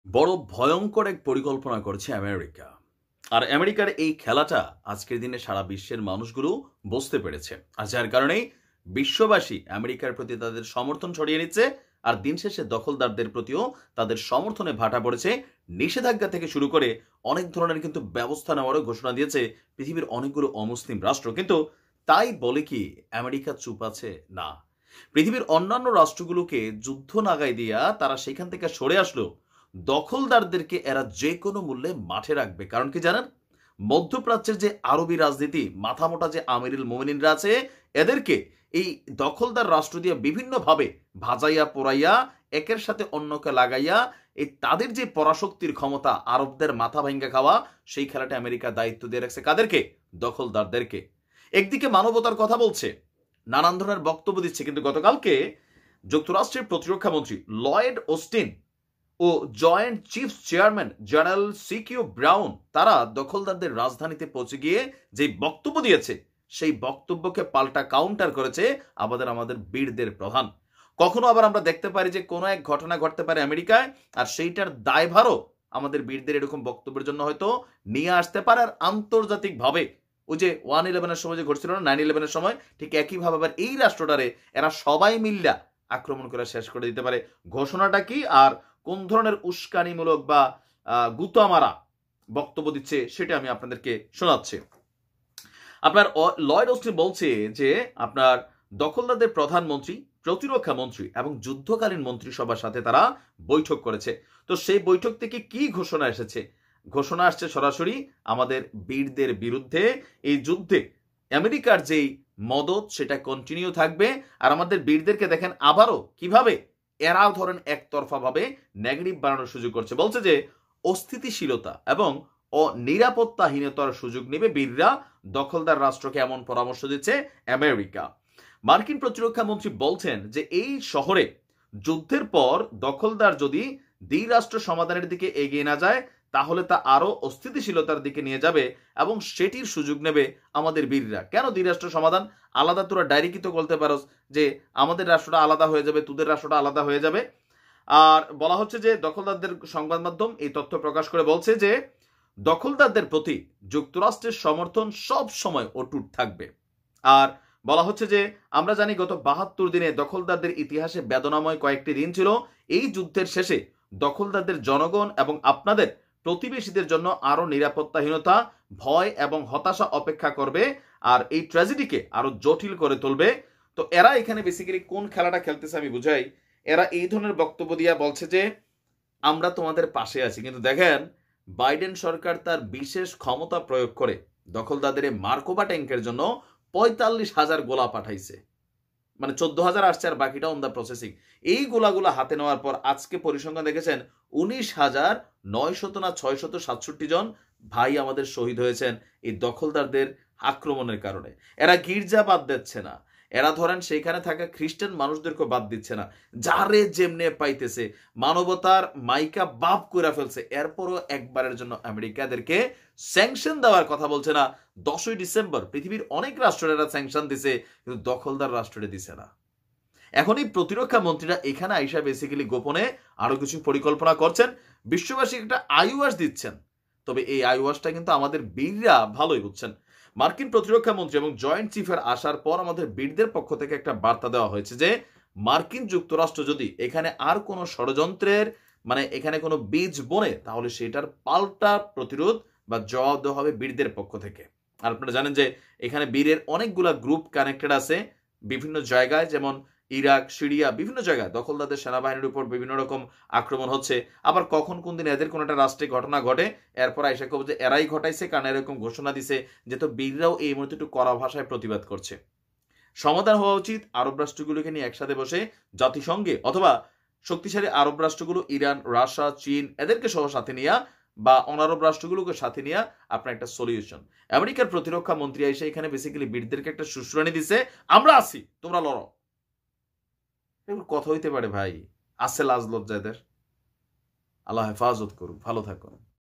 বড় ভয়ঙ্কর এক পরিকল্পনা করছে আমেরিকা। আর আমেরিকার এই খেলাটা আজকের দিনে সারা বিশ্বের মানুষগুলো বুঝতে পেরেছে। আর যার কারণেই বিশ্ববাসী আমেরিকার প্রতি তাদের সমর্থন ছড়িয়ে নিচ্ছে। আর দিন শেষে দখলদারদের প্রতিও তাদের সমর্থনে ভাটা পড়েছে। নিষেধাজ্ঞা থেকে শুরু করে অনেক ধরনের কিন্তু ব্যবস্থা নেওয়ারও ঘোষণা দিয়েছে পৃথিবীর অনেকগুলো অমুসলিম রাষ্ট্র। কিন্তু তাই বলে কি আমেরিকা চুপ আছে? না। পৃথিবীর অন্যান্য রাষ্ট্রগুলোকে যুদ্ধ নাগাই দিয়া তারা সেখান থেকে সরে আসলো। দখলদারদেরকে এরা যে কোনো মূল্যে মাঠে রাখবে। কারণ কি জানেন? মধ্যপ্রাচ্যের যে আরবি রাজনীতি মাথামোটা যে আমিরুল মোমিনিনরা আছে, এদেরকে এই দখলদার রাষ্ট্র দিয়ে বিভিন্নভাবে ভাজাইয়া পোড়াইয়া একের সাথে অন্যকে লাগাইয়া এই তাদের যে পরাশক্তির ক্ষমতা আরবদের মাথা ভেঙ্গে খাওয়া, সেই খেলাটা আমেরিকা দায়িত্ব দিয়ে রাখছে কাদেরকে? দখলদারদেরকে। একদিকে মানবতার কথা বলছে, নানান ধরনের বক্তব্য দিচ্ছে, কিন্তু গতকালকে যুক্তরাষ্ট্রের প্রতিরক্ষা মন্ত্রী লয়েড অস্টিন ও joint chief chairman general CQ Brown তারা দখলদারদের রাজধানীতে পৌঁছে গিয়ে যে বক্তব্য দিয়েছে, সেই বক্তব্যকে পাল্টা কাউন্টার করেছে আমাদের বীরদের প্রধান। কখনো আবার আমরা দেখতে পারি যে কোনো এক ঘটনা ঘটতে পারে আমেরিকায়, আর সেইটার দায়ভারও আমাদের বীরদের এরকম বক্তব্যের জন্য হয়তো নিয়ে আসতে পারে। আর আন্তর্জাতিকভাবে ওই যে 1/11-এর সময় যে ঘটছিল না, 9/11-এর সময়, ঠিক একইভাবে আবার এই রাষ্ট্রটারে এরা সবাই মিল্লা আক্রমণ করে শেষ করে দিতে পারে। ঘোষণাটা কি আর কোন ধরনের উস্কানিমূলক বা গুতামারা বক্তব্য দিচ্ছে সেটা আমি আপনাদেরকে শোনাচ্ছি। আপনার লয়েড অস্টিন বলছে যে আপনার দখলদারদের প্রধানমন্ত্রী, প্রতিরক্ষা মন্ত্রী এবং যুদ্ধকালীন মন্ত্রিসভার সাথে তারা বৈঠক করেছে। তো সেই বৈঠক থেকে কি ঘোষণা এসেছে? ঘোষণা আসছে সরাসরি আমাদের বীরদের বিরুদ্ধে। এই যুদ্ধে আমেরিকার যেই মদত সেটা কন্টিনিউ থাকবে। আর আমাদের বীরদেরকে দেখেন আবারও কিভাবে এরাও ধরেন একতরফা ভাবে নেগেটিভ বানানোর সুযোগ করছে। বলছে যে অস্থিতিশীলতা এবং নিরাপত্তাহীনতার সুযোগ নেবে বীররা। দখলদার রাষ্ট্রকে এমন পরামর্শ দিচ্ছে আমেরিকা। মার্কিন প্রতিরক্ষা মন্ত্রী বলছেন যে এই শহরে যুদ্ধের পর দখলদার যদি দ্বিরাষ্ট্র সমাধানের দিকে এগিয়ে না যায়, তাহলে তা আরো অস্থিতিশীলতার দিকে নিয়ে যাবে এবং সেটির সুযোগ নেবে আমাদের বীররা। কেন দ্বিরাষ্ট্র সমাধান? আলাদা তোরা ডাইরেক্টই তো বলতে পারোস যে আমাদের রাষ্ট্রটা আলাদা হয়ে যাবে, তোদের রাষ্ট্রটা আলাদা হয়ে যাবে। আর বলা হচ্ছে যে দখলদারদের সংবাদ মাধ্যম এই তথ্য প্রকাশ করে বলছে যে দখলদারদের প্রতি যুক্তরাষ্ট্রের সমর্থন সব সময় অটুট থাকবে। আর বলা হচ্ছে যে আমরা জানি গত 72 দিনে দখলদারদের ইতিহাসে বেদনাময় কয়েকটি দিন ছিল। এই যুদ্ধের শেষে দখলদারদের জনগণ এবং আপনাদের প্রতিবেশীদের জন্য আরো নিরাপত্তাহীনতা, ভয় এবং হতাশা অপেক্ষা করবে, আর এই ট্র্যাজেডিকে আরো জটিল করে তুলবে। তো এরা এখানে বেসিক্যালি কোন খেলাটা খেলতেছে আমি বুঝাই। এরা এই ধরনের বক্তব্য দিয়ে বলছে যে আমরা তোমাদের পাশে আছি, কিন্তু দেখেন বাইডেন সরকার তার বিশেষ ক্ষমতা প্রয়োগ করে দখলদারদের মার্কোবা ট্যাঙ্কের জন্য 45,000 গোলা পাঠাইছে। মানে 14,000 আসছে আর বাকিটা অন দা প্রসেসিং। এই গোলাগুলো হাতে নেওয়ার পর আজকে পরিসংখ্যান দেখেছেন 19,900 না 667 জন ভাই আমাদের শহীদ হয়েছেন এই দখলদারদের আক্রমণের কারণে। এরা গির্জা বাদ দিচ্ছে না, এরা ধরেন সেইখানে থাকা খ্রিস্টান মানুষদেরকে বাদ দিচ্ছে না, যারে যেমনে পাইতেছে মানবতার মাইকা বাপ করে ফেলছে। এরপরও একবারের জন্য আমেরিকাদেরকে স্যাংশন দেওয়ার কথা বলছে না। 10ই ডিসেম্বর পৃথিবীর অনেক রাষ্ট্রেরা স্যাংশন দিছে, কিন্তু দখলদার রাষ্ট্রে দিছে না। এখন এই প্রতিরক্ষা মন্ত্রীরা এখানে আইসা বেসিক্যালি গোপনে আরো কিছু পরিকল্পনা করছেন, বিশ্ববাসী একটা আইওয়াস দিচ্ছেন। তবে এই আইওয়াসটা কিন্তু আমাদের বীররা ভালোই বুঝছেন। মার্কিন প্রতিরক্ষা মন্ত্রী এবং জয়েন্ট চিফের আসার পর আমাদের বীরদের পক্ষ থেকে একটা বার্তা দেওয়া হয়েছে যে মার্কিন যুক্তরাষ্ট্র যদি এখানে আর কোনো ষড়যন্ত্রের মানে এখানে কোনো বীজ বনে, তাহলে সেটার পাল্টা প্রতিরোধ বা জবাব দেওয়া হবে বীরদের পক্ষ থেকে। আর আপনারা জানেন যে এখানে বীরের অনেকগুলা গ্রুপ কানেক্টেড আছে বিভিন্ন জায়গায়, যেমন ইরাক, সিরিয়া, বিভিন্ন জায়গায় দখলদারদের সেনাবাহিনীর উপর বিভিন্ন রকম আক্রমণ হচ্ছে। আবার কখন কোন দিন এদের কোনো একটা রাষ্ট্রে ঘটনা ঘটে, এরপর আইসা কব যে এরাই ঘটাইছে, কারণ এরকম ঘোষণা দিছে, যে তো বীররাও এই মুহূর্তে একটু কড়া ভাষায় প্রতিবাদ করছে। সমাধান হওয়া উচিত আরব রাষ্ট্রগুলোকে নিয়ে একসাথে বসে জাতিসংঘে, অথবা শক্তিশালী আরব রাষ্ট্রগুলো ইরান, রাশিয়া, চীন এদেরকে সহ সাথে নিয়ে, বা অনারব রাষ্ট্রগুলোকে সাথে নিয়ে আপনার একটা সলিউশন। আমেরিকার প্রতিরক্ষা মন্ত্রী এসে এখানে বেসিক্যালি বীরদেরকে একটা সুশ্রানি দিছে, আমরা আছি, তোমরা লড়ো। এগুলো কথা হইতে পারে ভাই? আছে লাজ লজ্জা এদের? আল্লাহ হেফাজত করুক। ভালো থাকুন।